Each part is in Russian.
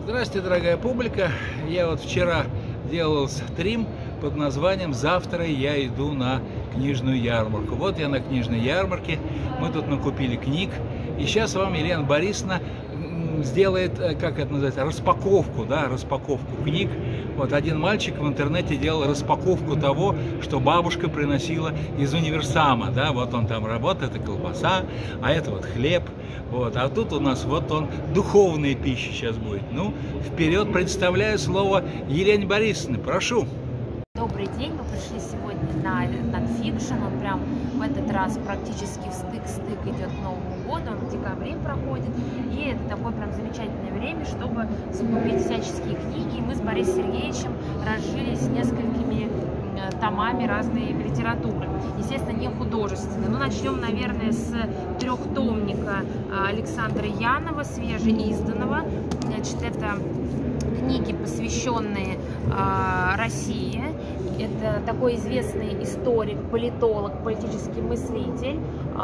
Здравствуйте, дорогая публика. Я вот вчера делал стрим под названием «Завтра я иду на книжную ярмарку». Вот я на книжной ярмарке, мы тут накупили книг. И сейчас вам Елена Борисовна сделает, как это называется, распаковку, да, распаковку книг. Вот один мальчик в интернете делал распаковку того, что бабушка приносила из универсама, да, вот он там работает, это колбаса, а это вот хлеб, вот, а тут у нас вот он, духовная пища сейчас будет. Ну, вперед, представляю слово Елене Борисовне, прошу. Добрый день, мы пришли сегодня на нонфикшн, он прям в этот раз практически стык идет к Новому году, он в декабре проходит, и это такое прям замечательное время, чтобы закупить всяческие книги, и мы с Борисом Сергеевичем разжились несколькими томами разной литературы, естественно, не художественной. Ну, начнем, наверное, с трехтомника Александра Янова, свежеизданного. Значит, это книги, посвященные России. Это такой известный историк, политолог, политический мыслитель.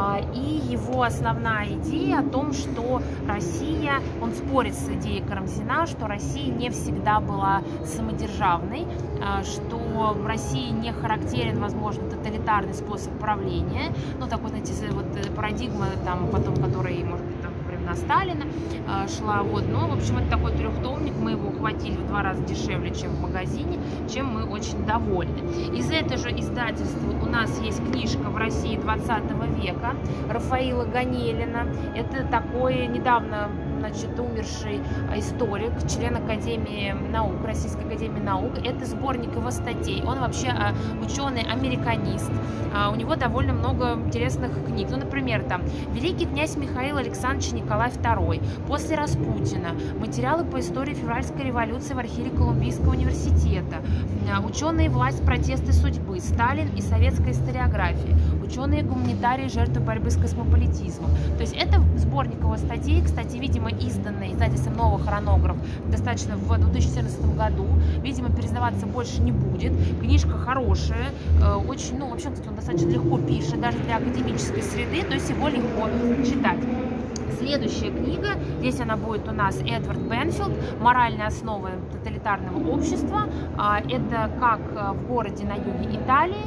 И его основная идея о том, что Россия, он спорит с идеей Карамзина, что Россия не всегда была самодержавной, что в России не характерен, возможно, тоталитарный способ правления. Ну, такой, знаете, вот парадигма, там, потом, который, может быть, там, на Сталина шла, вот, но, в общем, это такой трехтомник, мы его ухватили в 2 раза дешевле, чем в магазине, чем мы очень довольны. Из этого же издательства у нас есть книжка «В России 20 века» Рафаила Ганелина, это такой недавно, значит, умерший историк, член Академии наук, Российской Академии наук, это сборник его статей, он вообще ученый-американист, у него довольно много интересных книг, ну, например, там, великий князь Михаил Александрович Николай II, после Распутина, материалы по истории февральской революции в архиве Колумбийского университета, ученые власть, протесты судьбы, Сталин и советская историография, ученые гуманитарии, жертвы борьбы с космополитизмом. То есть это сборник его статей, кстати, видимо, изданный издательством «Новый хронограф» достаточно в 2014 году, видимо, переиздаваться больше не будет. Книжка хорошая, очень, ну, вообще, кстати, он достаточно легко пишет, даже для академической среды, то есть его легко читать. Следующая книга, здесь она будет у нас Эдвард Бенфилд «Моральные основы тоталитарного общества». Это как в городе на юге Италии,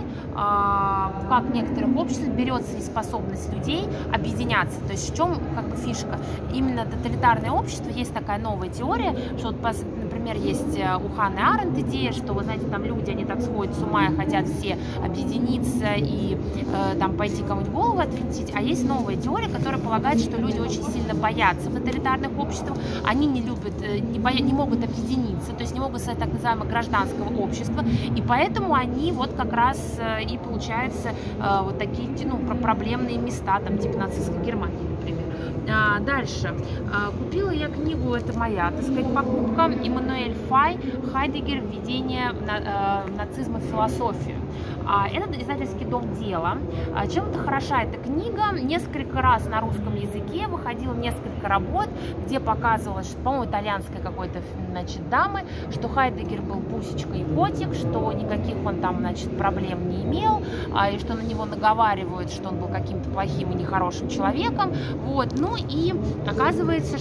как в некоторых обществах берется неспособность людей объединяться. То есть в чем как бы фишка? Именно тоталитарное общество, есть такая новая теория, что, вот, например, есть у Ханны Аренд идея, что, вы знаете, там люди, они так сходят с ума и хотят все объединиться и там пойти кому-нибудь голову отвинтить, а есть новая теория, которая полагает, что люди очень сильно боятся тоталитарных обществ, они не любят, не могут объединиться, то есть не могут стать так называемого гражданского общества, и поэтому они вот как раз и получаются вот такие, ну, проблемные места, там, типа нацистской Германии, например. Дальше. Купила я книгу, это моя, так сказать, покупка, Эммануэль Фай «Хайдеггер. Введение нацизма в философию». Это издательский дом «Дело». Чем-то хороша эта книга. Несколько раз на русском языке выходило несколько работ, где показывалось, что, по-моему, итальянской какой-то, значит, дамы, что Хайдеггер был пусечка и котик, что никаких он там, значит, проблем не имел, и что на него наговаривают, что он был каким-то плохим и нехорошим человеком. Вот. Ну и оказывается,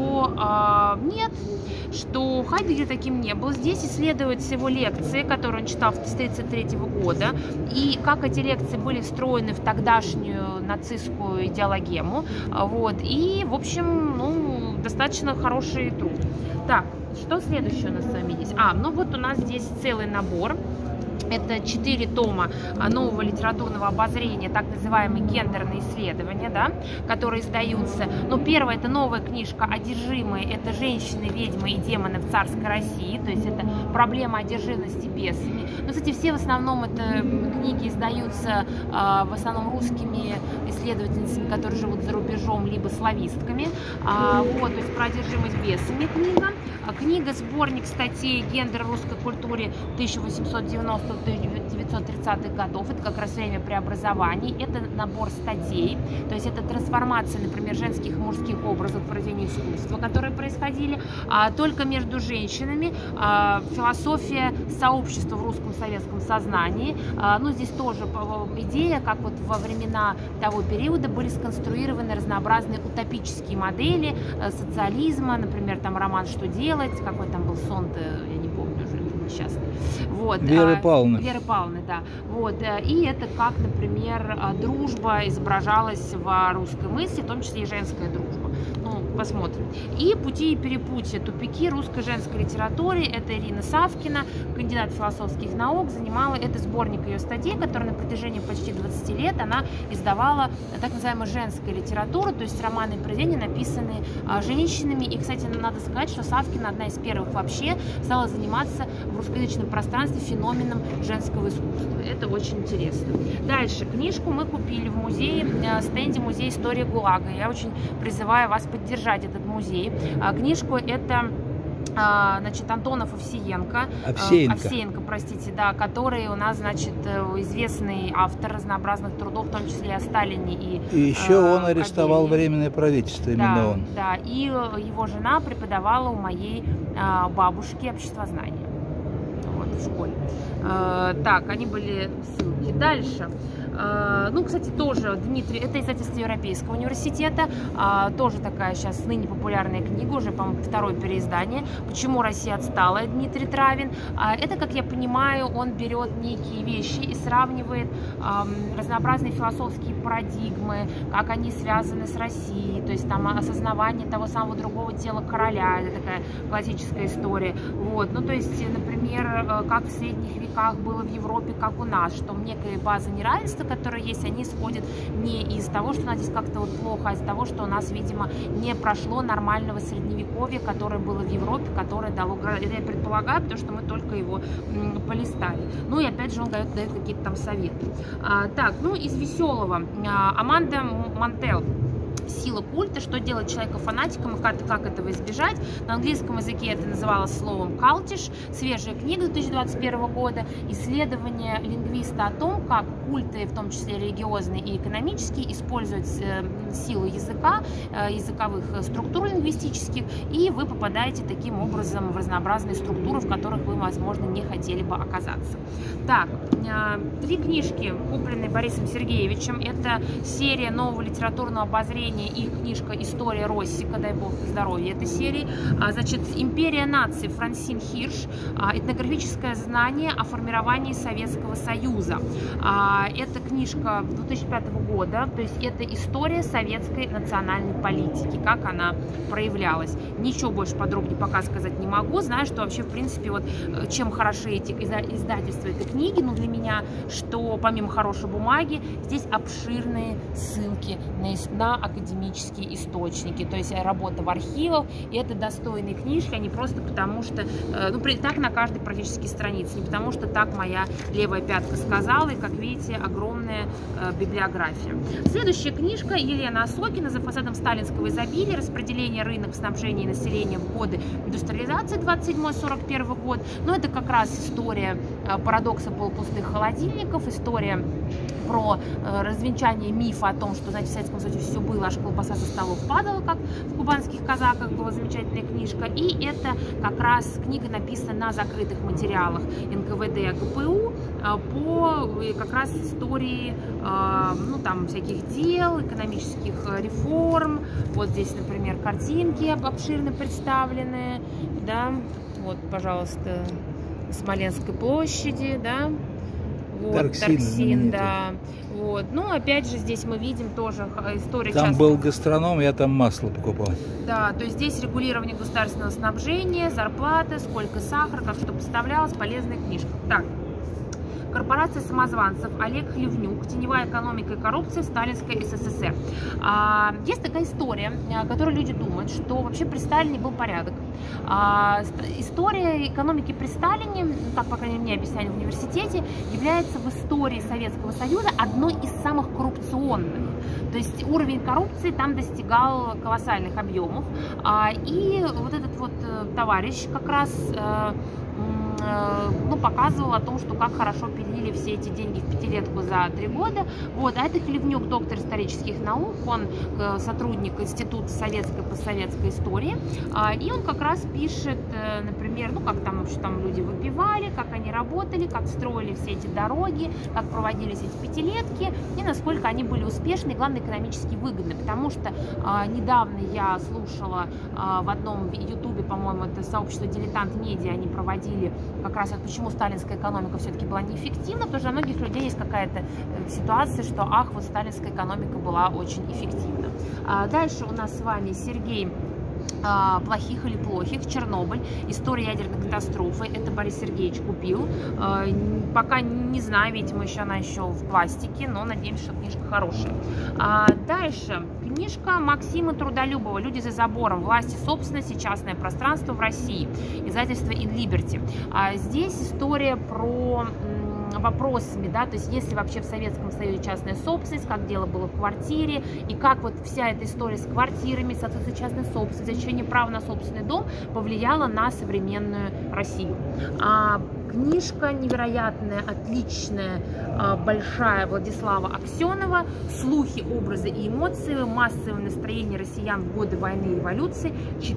что нет, что Хайдеггер таким не был. Здесь исследуются его лекции, которые он читал с 1933 года, и как эти лекции были встроены в тогдашнюю нацистскую идеологему. Вот. И, в общем, ну, достаточно хороший труд. Так, что следующее у нас с вами есть? Ну вот у нас здесь целый набор. Это 4 тома нового литературного обозрения, так называемые гендерные исследования, да, которые издаются. Но первое — это новая книжка «Одержимые». Это женщины, ведьмы и демоны в царской России. То есть это проблема одержимости бесами. Но, кстати, все в основном это книги издаются в основном русскими исследовательницами, которые живут за рубежом, либо славистками. Вот, то есть про одержимость бесами книга. Книга-сборник статей «Гендер в русской культуре 1890-1930-х годов». Это как раз время преобразований. Это набор статей, то есть это трансформация, например, женских и мужских образов в произведении искусства, которые происходили только между женщинами. Философия сообщества в русском советском сознании. Ну, здесь тоже идея, как вот во времена того периода были сконструированы разнообразные утопические модели социализма, например, там роман «Что делать?», делать, какой там был сон-то, я не помню уже, несчастный. Вот. Веры Павловны. Веры Павловны, да. Вот. И это как, например, дружба изображалась в русской мысли, в том числе и женская дружба. Ну, посмотрим. И «Пути и перепутья. Тупики русской женской литературы». Это Ирина Савкина, кандидат философских наук, занимала, это сборник ее статей, который на протяжении почти 20 лет она издавала так называемую женскую литературу, то есть романы и произведения, написанные женщинами. И, кстати, надо сказать, что Савкина одна из первых вообще стала заниматься в русскоязычном пространстве феноменом женского искусства. Это очень интересно. Дальше. Книжку мы купили в музее, стенде музея истории ГУЛАГа. Я очень призываю вас поддержать этот музей. Книжку это... значит, Антонов Овсеенко, простите, да, который у нас, значит, известный автор разнообразных трудов, в том числе и о Сталине. И еще он арестовал Временное правительство, именно да, он. Да, и его жена преподавала у моей бабушки обществознание вот, в школе. Так, они были ссылки. Дальше. Ну, кстати, тоже Дмитрий, это издательство Европейского университета, тоже такая сейчас ныне популярная книга, уже, по-моему, второе переиздание. «Почему Россия отстала?» Дмитрий Травин. Это, как я понимаю, он берет некие вещи и сравнивает разнообразные философские парадигмы, как они связаны с Россией, то есть там осознавание того самого другого тела короля, это такая классическая история. Вот. Ну, то есть, например, как в средних веках было в Европе, как у нас, что некая база неравенства, которые есть, они исходят не из того, что у нас здесь как-то вот плохо, а из того, что у нас, видимо, не прошло нормального средневековья, которое было в Европе, которое дало... Это я предполагаю, потому что мы только его полистали. Ну и опять же он дает какие-то там советы. Так, ну из веселого. Аманда Монтел. «Сила культа. Что делать человека фанатиком и как этого избежать». На английском языке это называлось словом «cultish». Свежая книга 2021 года. Исследование лингвиста о том, как культы, в том числе религиозные и экономические, используют силу языка, языковых структур лингвистических, и вы попадаете таким образом в разнообразные структуры, в которых вы, возможно, не хотели бы оказаться. Так, 3 книжки, купленные Борисом Сергеевичем. Это серия нового литературного обозрения и книжка «История Россика», дай бог здоровья этой серии. Значит, «Империя наций» Франсин Хирш, этнографическое знание о формировании Советского Союза. Это книжка 2005 года, то есть это история советской национальной политики, как она проявлялась. Ничего больше подробнее пока сказать не могу. Знаю, что вообще, в принципе, вот чем хороши эти издательства этой книги, ну, для меня, что помимо хорошей бумаги, здесь обширные ссылки на академические источники, то есть работа в архивах, и это достойные книжки, а не просто потому что, ну, так на каждой практически странице, не потому что так моя левая пятка сказала, и, как видите, огромная библиография. Следующая книжка Елена Осокина «За фасадом сталинского изобилия. Распределение рынок снабжения населения в годы индустриализации 27-41 год». Но это как раз история парадокса полупустых холодильников, история про развенчание мифа о том, что, знаете, в Советском Союзе все было, аж колбаса со столов падала, как в «Кубанских казаках» была замечательная книжка. И это как раз книга написана на закрытых материалах НКВД и ГПУ по как раз истории, ну, там, всяких дел, экономических реформ. Вот здесь, например, картинки обширно представлены, да, вот, пожалуйста, Смоленской площади, да, вот, Торксин, да. Вот. Ну, опять же, здесь мы видим тоже историю. Там был гастроном, я там масло покупал. Да, то есть здесь регулирование государственного снабжения, зарплата, сколько сахара, как что поставлялось, полезная книжка. Так. Корпорация самозванцев, Олег Хлевнюк, «Теневая экономика и коррупция в сталинской СССР». Есть такая история, которую люди думают, что вообще при Сталине был порядок. История экономики при Сталине, как, по крайней мере, мне объясняли в университете, является в истории Советского Союза одной из самых коррупционных. То есть уровень коррупции там достигал колоссальных объемов. И вот этот вот товарищ как раз ну, показывал о том, что как хорошо пилили все эти деньги в пятилетку за 3 года. Вот. А это Хлевнюк, доктор исторических наук, он сотрудник Института советской и постсоветской истории. И он как раз пишет, например, ну, как там вообще там люди выпивали, как они работали, как строили все эти дороги, как проводились эти пятилетки и насколько они были успешны и, главное, экономически выгодны. Потому что недавно я слушала в одном ютубе, по-моему, это сообщество «Дилетант Медиа», они проводили как раз почему сталинская экономика все-таки была неэффективна, потому что у многих людей есть какая-то ситуация, что ах, вот сталинская экономика была очень эффективна. Дальше у нас с вами Сергей «Плохих или плохих», Чернобыль, история ядерной катастрофы. Это Борис Сергеевич купил. Пока не знаю, видимо, она еще в пластике, но надеемся, что книжка хорошая. Дальше книжка Максима Трудолюбова «Люди за забором. Власть и собственность и частное пространство в России». Издательство In Liberty. Здесь история про вопросами, да, то есть если вообще в Советском Союзе частная собственность, как дело было в квартире, и как вот вся эта история с квартирами, с отсутствием частной собственности, защищение права на собственный дом повлияла на современную Россию. Книжка невероятная, отличная, большая, Владислава Аксенова «Слухи, образы и эмоции. Массовое настроение россиян в годы войны и революции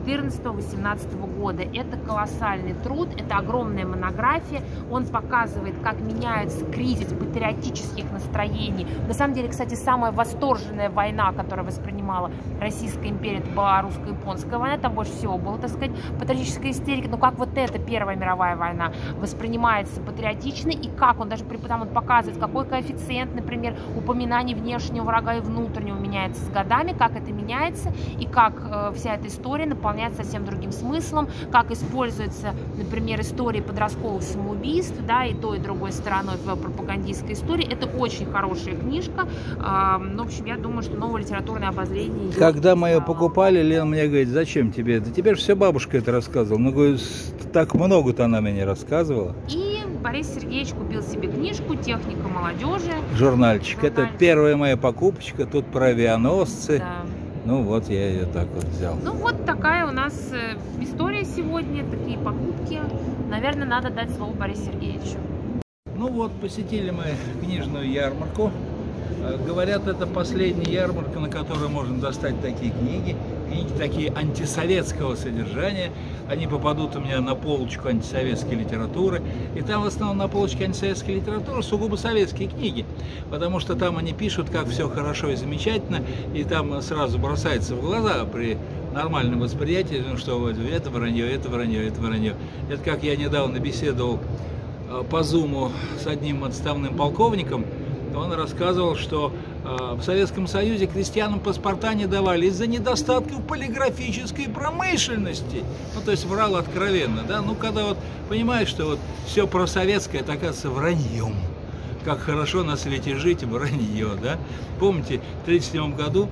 14-18 года». Это колоссальный труд, это огромная монография. Он показывает, как меняется кризис патриотических настроений. На самом деле, кстати, самая восторженная война, которую воспринимала Российская империя, это была русско-японская война. Там больше всего было, так сказать, патриотической истерики. Но как вот эта Первая мировая война воспринимается патриотично, и как он даже там он показывает, какой коэффициент, например, упоминаний внешнего врага и внутреннего меняется с годами, как это меняется, и как вся эта история наполняется совсем другим смыслом, как используется, например, история подростковых самоубийств, да, и той, и другой стороной в пропагандистской истории. Это очень хорошая книжка. В общем, я думаю, что новое литературное обозрение. Когда мы ее покупали, Лена мне говорит: зачем тебе это? Теперь все бабушка это рассказывала. Ну, говорю, так много-то она мне рассказывала. И Борис Сергеевич купил себе книжку «Техника молодежи». Журнальчик. Это первая моя покупочка. Тут про авианосцы. Да. Ну вот я ее так вот взял. Ну вот такая у нас история сегодня, такие покупки. Наверное, надо дать слово Борису Сергеевичу. Ну вот, посетили мы книжную ярмарку. Говорят, это последняя ярмарка, на которой можно достать такие книги. Книги такие антисоветского содержания. Они попадут у меня на полочку антисоветской литературы. И там в основном на полочке антисоветской литературы сугубо советские книги. Потому что там они пишут, как все хорошо и замечательно. И там сразу бросается в глаза при нормальном восприятии, что это вранье, это вранье, это вранье. Это как я недавно беседовал по зуму с одним отставным полковником. Он рассказывал, что в Советском Союзе крестьянам паспорта не давали из-за недостатков полиграфической промышленности. Ну, то есть врал откровенно, да? Ну, когда вот понимаешь, что вот все просоветское, это, оказывается, враньем. Как хорошо на свете жить, вранье, да? Помните, в 1937 году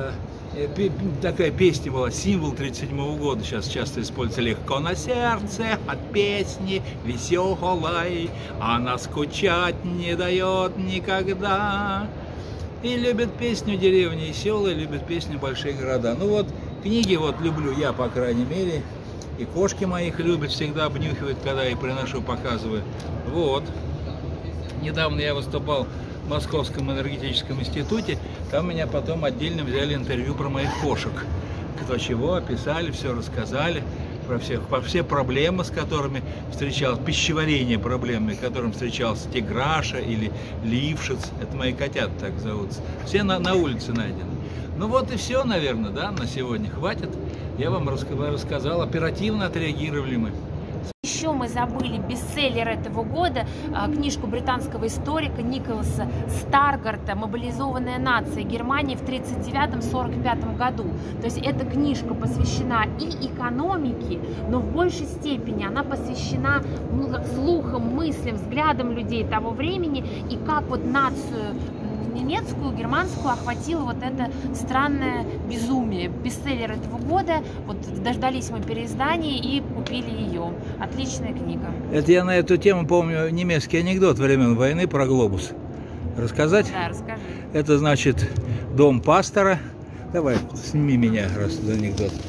такая песня была, символ 1937 года, сейчас часто используется: легко на сердце от песни веселой, она скучать не дает никогда. И любят песню деревни и села, и любят песню большие города. Ну вот, книги вот люблю я, по крайней мере, и кошки моих любят, всегда обнюхивают, когда я приношу, показываю. Вот. Недавно я выступал в Московском энергетическом институте, там меня потом отдельно взяли интервью про моих кошек. Кто чего, описали, все рассказали, про все проблемы, с которыми встречался, пищеварение проблемы, с которым встречался Тиграша или Лившиц, это мои котята так зовутся, все на улице найдены. Ну вот и все, наверное, да, на сегодня хватит. Я вам рассказал, оперативно отреагировали мы. Еще мы забыли бестселлер этого года, книжку британского историка Николаса Старгарта «Мобилизованная нация Германии в 1939-1945 году». То есть эта книжка посвящена и экономике, но в большей степени она посвящена слухам, мыслям, взглядам людей того времени, и как вот нацию немецкую, германскую охватило вот это странное безумие. Бестселлер этого года. Вот дождались мы переиздания и купили ее. Отличная книга. Это я на эту тему помню немецкий анекдот времен войны про глобус. Рассказать? Да, расскажи. Это значит дом пастора. Давай, сними меня, раз за анекдот.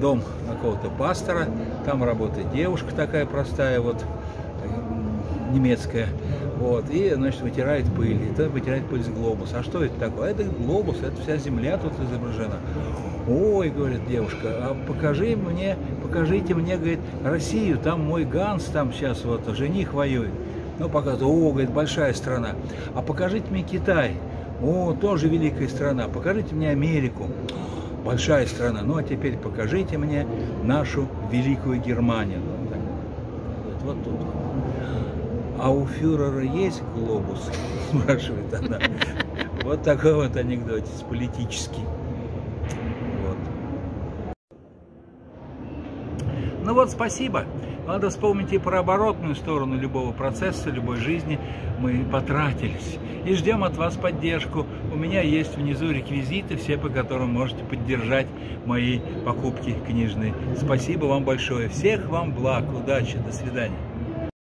дом какого-то пастора, там работает девушка такая простая, вот, немецкая, вот, и, значит, вытирает пыль, и то вытирает пыль с глобуса. А что это такое? Это глобус, это вся земля тут изображена. Ой, говорит девушка, а покажите мне, говорит, Россию, там мой Ганс, там сейчас вот жених воюет. Ну, показывает, о, говорит, большая страна. А покажите мне Китай, о, тоже великая страна. Покажите мне Америку, большая страна. Ну, а теперь покажите мне нашу великую Германию. Вот тут. А у фюрера есть глобус? Спрашивает она. Вот такой вот анекдот политический. Вот. Ну вот, спасибо. Надо вспомнить и про оборотную сторону любого процесса, любой жизни. Мы потратились. И ждем от вас поддержку. У меня есть внизу реквизиты, все, по которым можете поддержать мои покупки книжные. Спасибо вам большое. Всех вам благ, удачи, до свидания.